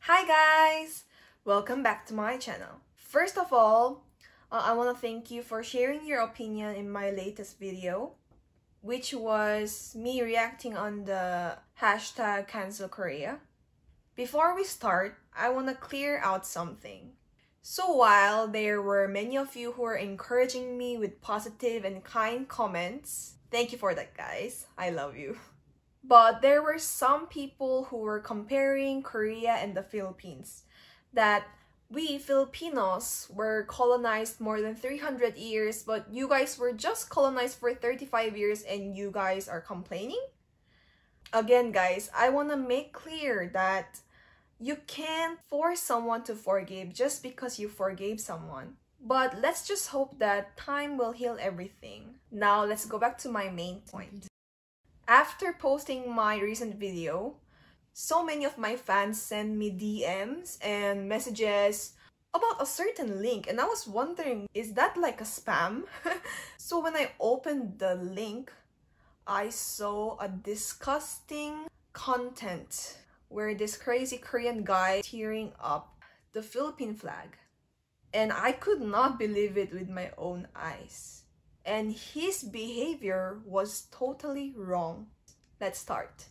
Hi guys! Welcome back to my channel. First of all, I want to thank you for sharing your opinion in my latest video, which was me reacting on the hashtag Cancel Korea. Before we start, I want to clear out something. So while there were many of you who were encouraging me with positive and kind comments, thank you for that guys, I love you. But there were some people who were comparing Korea and the Philippines, that we Filipinos were colonized more than 300 years, but you guys were just colonized for 35 years and you guys are complaining? Again guys, I want to make clear that you can't force someone to forgive just because you forgave someone. But let's just hope that time will heal everything. Now let's go back to my main point. After posting my recent video, so many of my fans send me DMs and messages about a certain link, and I was wondering, is that like a spam? So when I opened the link, I saw a disgusting content where this crazy Korean guy tearing up the Philippine flag. And I could not believe it with my own eyes. And his behavior was totally wrong. Let's start.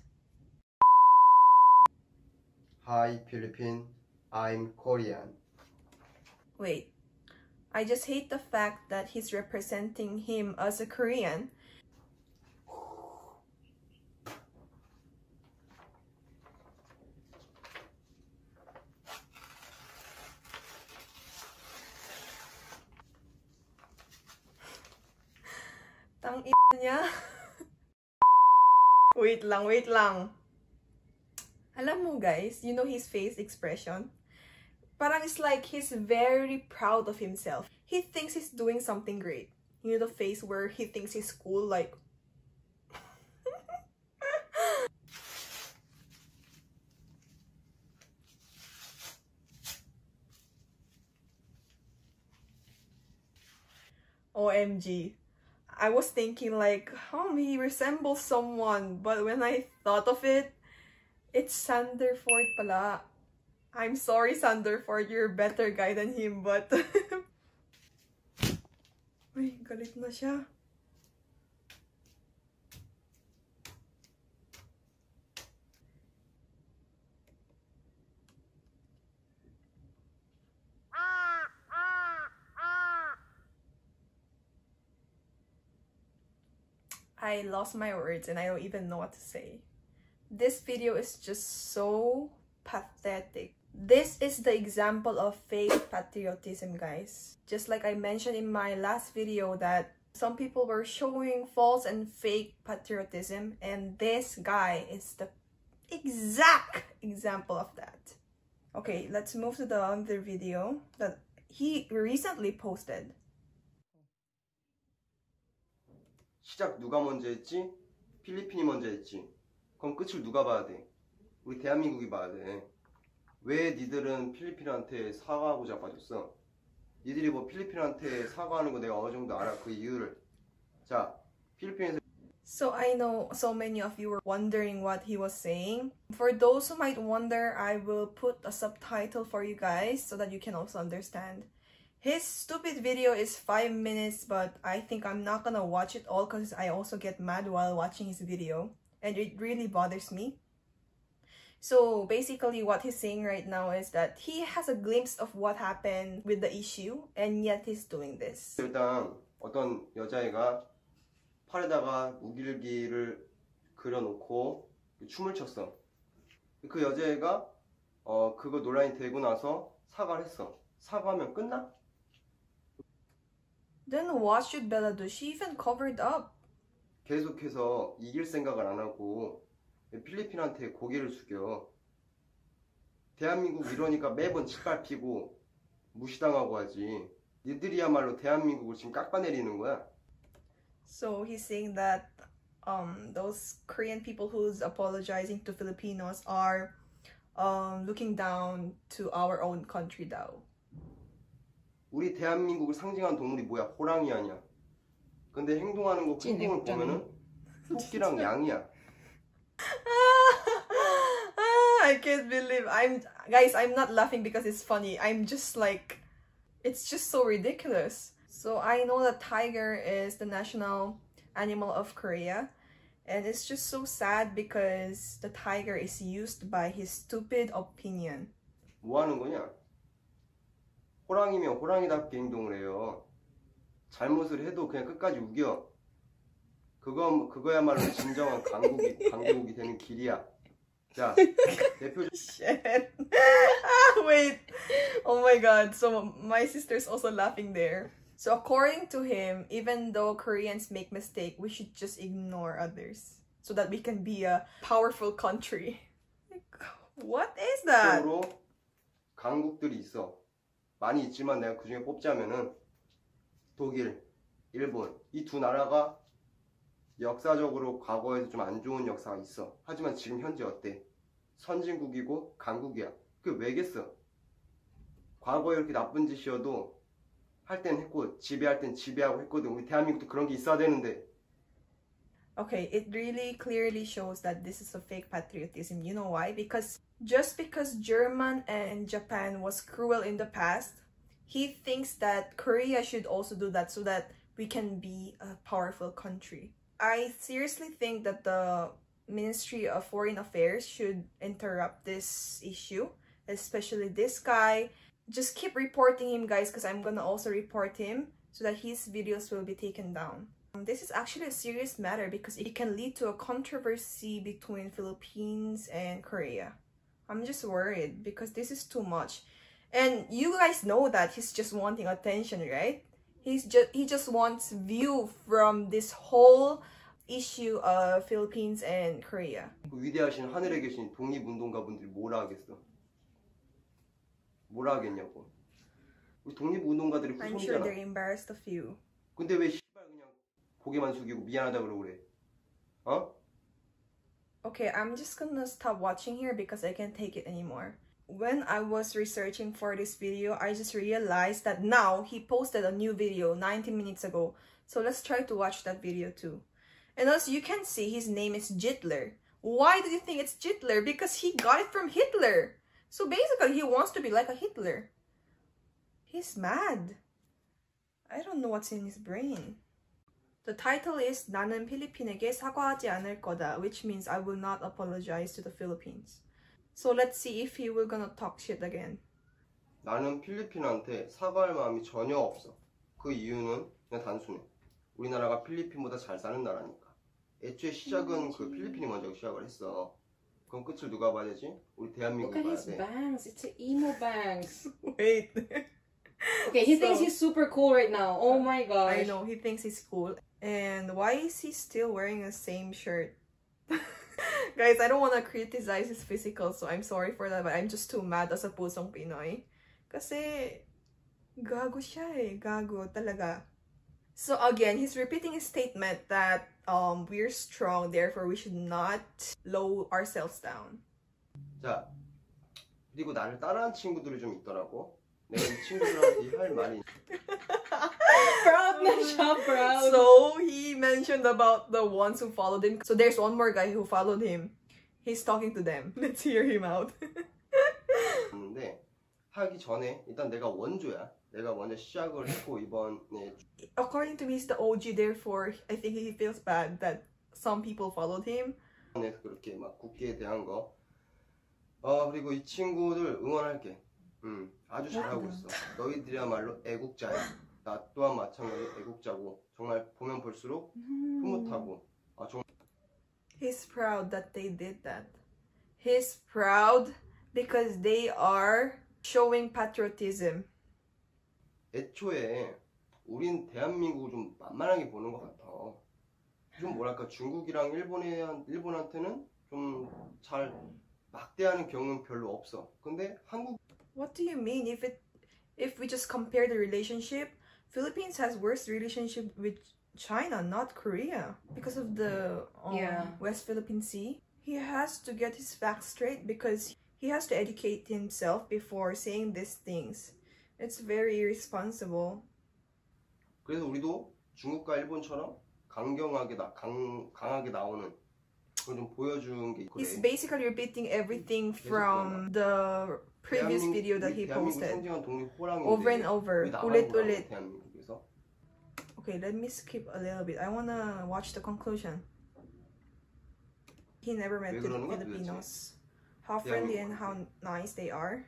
Hi Philippines, I'm Korean. Wait, I just hate the fact that he's representing him as a Korean. Tang niya. Wait lang. Alam mo guys, you know his face expression? Parang it's like he's very proud of himself. He thinks he's doing something great. You know the face where he thinks he's cool, like... OMG. I was thinking like, he resembles someone, but when I thought of it, it's Sanderford pala. I'm sorry Sanderford, you're a better guy than him, but... Ay, galit na siya. I lost my words and I don't even know what to say. This video is just so pathetic. This is the example of fake patriotism, guys. Just like I mentioned in my last video that some people were showing false and fake patriotism, and this guy is the exact example of that. Okay, let's move to the other video that he recently posted. 시작 누가 먼저 했지? 필리핀이 먼저 했지. 그럼 끝을 누가 봐야 돼? 우리 대한민국이 봐야 돼. 왜 니들은 필리핀한테 사과하고 자빠졌어? 니들이 뭐 필리핀한테 사과하는 거 내가 어느 정도 알아, 그 이유를. 자, 필리핀에서. So I know so many of you were wondering what he was saying. For those who might wonder, I will put a subtitle for you guys so that you can also understand. His stupid video is 5 minutes, but I think I'm not gonna watch it all because I also get mad while watching his video. And it really bothers me. So basically what he's saying right now is that he has a glimpse of what happened with the issue, and yet he's doing this. 일단 어떤 여자애가 팔에다가 우길기를 그려놓고 춤을 췄어. 그 여자애가 그거 논란이 되고 나서 사과를 했어. 사과하면 끝나? Then what should Bella do? She even covered up. 계속해서 이길 생각을 안 하고 필리핀한테 고개를 숙여. 대한민국 이러니까 매번 짓밟히고 무시당하고 하지. 니들이야말로 대한민국을 지금 깎아내리는 거야. So he's saying that those Korean people who's apologizing to Filipinos are looking down to our own country though. 우리 대한민국을 상징한 동물이 뭐야? 호랑이 아니야. 근데 행동하는 거 행동을 보면은 토끼랑 양이야. I can't believe I'm not laughing because it's funny. I'm just like, it's just so ridiculous. So I know that tiger is the national animal of Korea, and it's just so sad because the tiger is used by his stupid opinion. 뭐 하는 거냐? 호랑이면 호랑이답게 행동을 해요. 잘못을 해도 그냥 끝까지 우겨. 그거야말로 진정한 강대국이 되는 길이야. 자, 대표적. Shit. Wait. Oh my god. So my sister's also laughing there. So according to him, even though Koreans make mistake, we should just ignore others so that we can be a powerful country. What is that? 적으로 강국들이 있어. 많이 있지만 내가 그중에 뽑자면은 독일, 일본 이 두 나라가 역사적으로 과거에도 좀 안 좋은 역사가 있어. 하지만 지금 현재 어때? 선진국이고 강국이야. 그 왜겠어? 과거에 이렇게 나쁜 짓이어도 할 땐 했고 지배할 땐 지배하고 했거든. 우리 대한민국도 그런 게 있어야 되는데. Okay, it really clearly shows that this is a fake patriotism. You know why? Because just because German and Japan was cruel in the past, he thinks that Korea should also do that so that we can be a powerful country. I seriously think that the Ministry of Foreign Affairs should interrupt this issue, especially this guy. Just keep reporting him, guys, because I'm gonna also report him so that his videos will be taken down. This is actually a serious matter because it can lead to a controversy between Philippines and Korea. I'm just worried because this is too much. And you guys know that he's just wanting attention, right? He just wants view from this whole issue of Philippines and Korea. 그 위대하신 하늘에 계신 독립운동가분들이 뭐라 하겠어? 뭐라 하겠냐고. 우리 독립운동가들이 I'm sure 후손이잖아. they're embarrassed of you. 근데 왜 씨발 그냥 고개만 숙이고 미안하다 그러고 그래? 어? Okay, I'm just gonna stop watching here because I can't take it anymore. When I was researching for this video, I just realized that now he posted a new video 90 minutes ago. So let's try to watch that video too. And as you can see, his name is Hitler. Why do you think it's Hitler? Because he got it from Hitler. So basically, he wants to be like a Hitler. He's mad. I don't know what's in his brain. The title is 나는 필리핀에게 사과하지 않을 거다, which means I will not apologize to the Philippines. So let's see if he will gonna talk shit again. 나는 필리핀한테 사과할 마음이 전혀 없어. 그 이유는 그냥 단순해. 우리나라가 필리핀보다 잘 사는 나라니까. 애초에 시작은 그 필리핀이 먼저 시작을 했어. 그럼 끝을 누가 봐야 되지? 우리 대한민국이 봐야 Look at his 돼. bangs. It's an emo bangs. Wait. Okay, he thinks he's super cool right now. Oh my gosh. I know, he thinks he's cool. And why is he still wearing the same shirt? Guys, I don't want to criticize his physical, so I'm sorry for that, but I'm just too mad as a pusong Pinoy. Kasi, gago siya eh. Gago talaga. So again, he's repeating his statement that we're strong, therefore we should not lower ourselves down. 자, 그리고 나를 따라한 친구들이 좀 있더라고. 내가 이 친구들한테 할 말이. Proud na siya, proud. So he mentioned about the ones who followed him. So there's one more guy who followed him. He's talking to them. Let's hear him out. 있는데 하기 전에 일단 내가 원조야. 내가 먼저 시작을 했고 이번에 According to me, he's the OG. Therefore, I think he feels bad that some people followed him. 그렇게 막 국기에 대한 거. 그리고 이 친구들 응원할게. 아주 잘하고 있어. 너희들이야말로 애국자야. 나 또한 마찬가지 애국자고 정말 보면 볼수록 흐뭇하고 정말. He's proud that they did that. He's proud because they are showing patriotism. 애초에 우린 대한민국을 좀 만만하게 보는 것 같아. 좀 뭐랄까 중국이랑 일본한테는 좀 잘 막대하는 경우는 별로 없어. 근데 한국. What do you mean? If we just compare the relationship, Philippines has worse relationship with China, not Korea, because of the West Philippine Sea. He has to get his facts straight because he has to educate himself before saying these things. It's very irresponsible. 그래서 우리도 중국과 일본처럼 강하게 나오는 그걸 좀 보여준 게 He's 그래. basically repeating everything from the previous video that he 대한민국 posted 상징한 독립 호랑인데 over and over. 왜 나만 우릿 보라고, 우릿. 대한민국에서? Okay, let me skip a little bit. I wanna watch the conclusion. He never met 왜 그러는 거야, Filipinos. How friendly and how nice they are.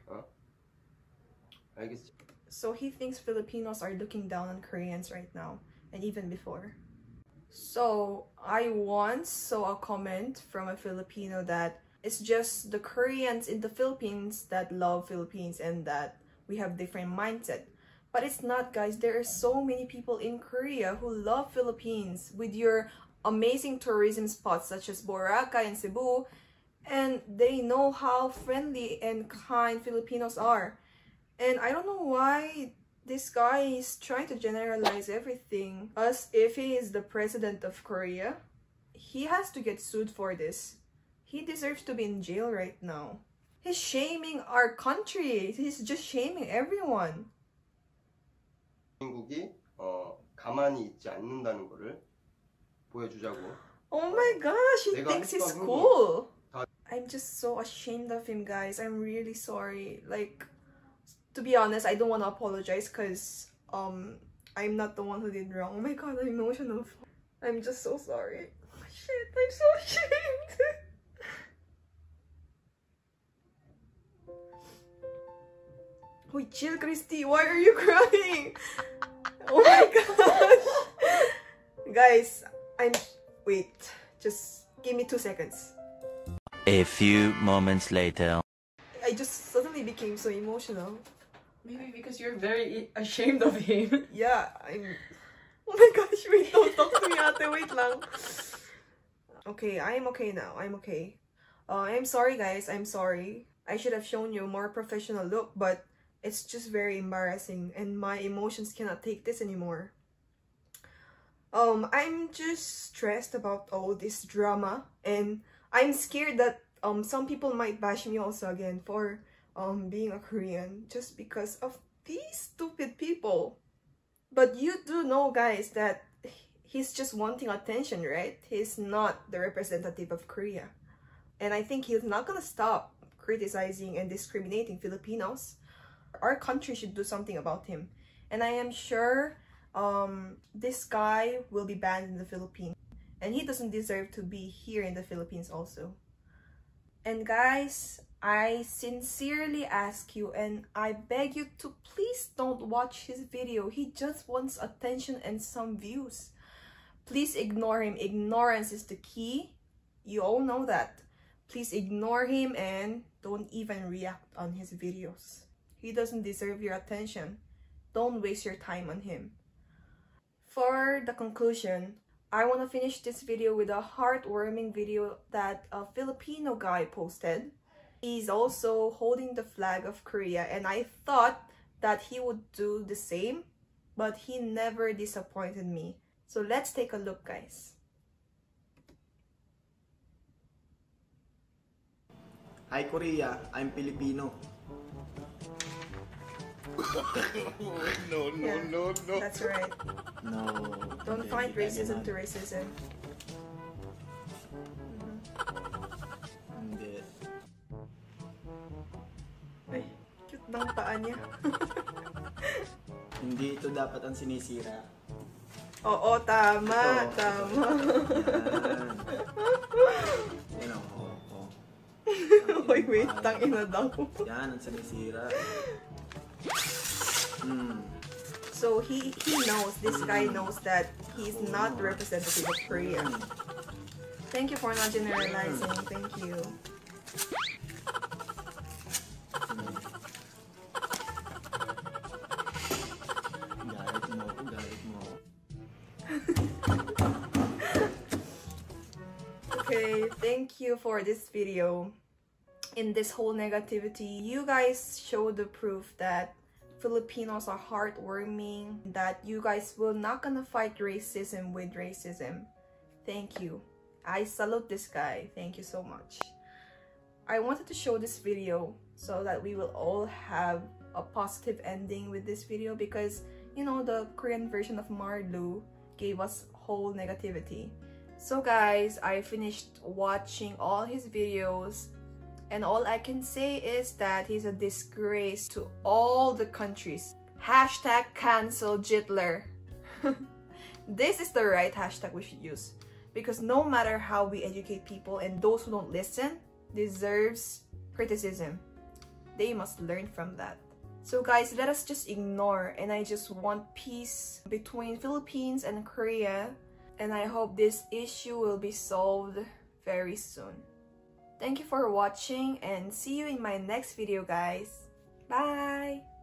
알겠지. So he thinks Filipinos are looking down on Koreans right now, and even before. So I once saw a comment from a Filipino that it's just the Koreans in the Philippines that love Philippines and that we have different mindset. But it's not, guys. There are so many people in Korea who love Philippines with your amazing tourism spots such as Boracay and Cebu, and they know how friendly and kind Filipinos are. And I don't know why this guy is trying to generalize everything as if he is the president of Korea. He has to get sued for this. He deserves to be in jail right now. He's shaming our country. He's just shaming everyone. 대한민국이 가만히 있지 않는다는 거를 보여주자고. Oh my gosh, he thinks he's cool. I'm just so ashamed of him, guys. I'm really sorry. Like, to be honest, I don't want to apologize because I'm not the one who did wrong. Oh my god, I'm emotional. I'm just so sorry. Shit, I'm so ashamed. Oh, chill, Christy. Why are you crying? Oh my gosh. Guys, wait. Just give me 2 seconds. A few moments later. I just suddenly became so emotional. Maybe because you're very ashamed of him. Yeah, oh my gosh, wait, don't talk to me, ate. Wait lang. Okay, I'm okay now. I'm okay. I'm sorry, guys. I'm sorry. I should have shown you a more professional look, but it's just very embarrassing and my emotions cannot take this anymore. I'm just stressed about all this drama and I'm scared that some people might bash me also again for being a Korean just because of these stupid people. But you do know, guys, that he's just wanting attention, right? He's not the representative of Korea. And I think he's not gonna stop criticizing and discriminating Filipinos. Our country should do something about him. And I am sure this guy will be banned in the Philippines. And he doesn't deserve to be here in the Philippines also. And guys, I sincerely ask you and I beg you to please don't watch his video. He just wants attention and some views. Please ignore him. Ignorance is the key. You all know that. Please ignore him and don't even react on his videos. He doesn't deserve your attention. Don't waste your time on him. For the conclusion, I want to finish this video with a heartwarming video that a Filipino guy posted. He's also holding the flag of Korea and I thought that he would do the same, but he never disappointed me. So let's take a look, guys. Hi Korea, I'm Filipino. No. That's right. No. Don't find racism to racism. Hindi. Ay, cute ng paa niya. Hindi ito dapat ang sinisira. Oo, tama, Ito. tama. Yan o. Uy, wait, tangina daw. Yan ang sinisira. So he knows, this guy knows that he's not the representative of Korea. Thank you for not generalizing. Thank you. Galit mo. Okay, thank you for this video. In this whole negativity, you guys show the proof that Filipinos are heartwarming, that you guys will not gonna fight racism with racism. Thank you. I salute this guy. Thank you so much. I wanted to show this video so that we will all have a positive ending with this video because, you know, the Korean version of Marlu gave us whole negativity. So guys, I finished watching all his videos, and all I can say is that he's a disgrace to all the countries. Hashtag cancel Jitler. This is the right hashtag we should use, because no matter how we educate people, and those who don't listen deserves criticism. They must learn from that. So guys, let us just ignore, and I just want peace between Philippines and Korea, and I hope this issue will be solved very soon. Thank you for watching, and see you in my next video, guys. Bye!